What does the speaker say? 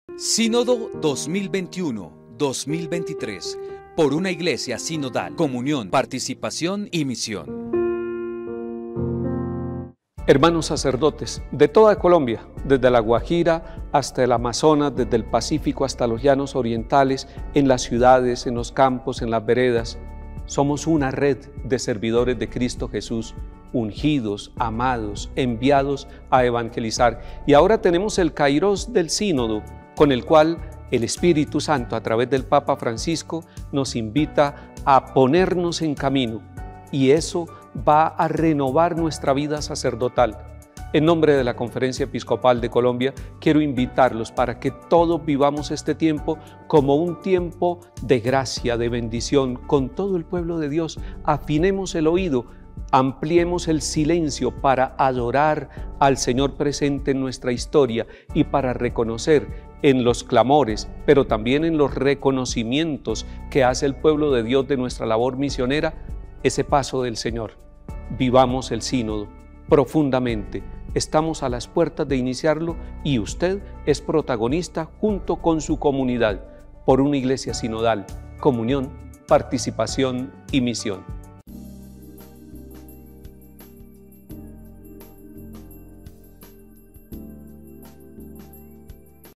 Sínodo 2021-2023, por una iglesia sinodal, comunión, participación y misión. Hermanos sacerdotes de toda Colombia, desde La Guajira hasta el Amazonas, desde el Pacífico hasta los llanos orientales, en las ciudades, en los campos, en las veredas, somos una red de servidores de Cristo Jesús, ungidos, amados, enviados a evangelizar. Y ahora tenemos el Kairos del Sínodo, con el cual el Espíritu Santo, a través del Papa Francisco, nos invita a ponernos en camino, y eso va a renovar nuestra vida sacerdotal. En nombre de la Conferencia Episcopal de Colombia, quiero invitarlos para que todos vivamos este tiempo como un tiempo de gracia, de bendición, con todo el pueblo de Dios. Afinemos el oído, ampliemos el silencio para adorar al Señor presente en nuestra historia y para reconocer en los clamores, pero también en los reconocimientos que hace el pueblo de Dios de nuestra labor misionera, ese paso del Señor. Vivamos el sínodo profundamente. Estamos a las puertas de iniciarlo y usted es protagonista junto con su comunidad por una iglesia sinodal, comunión, participación y misión.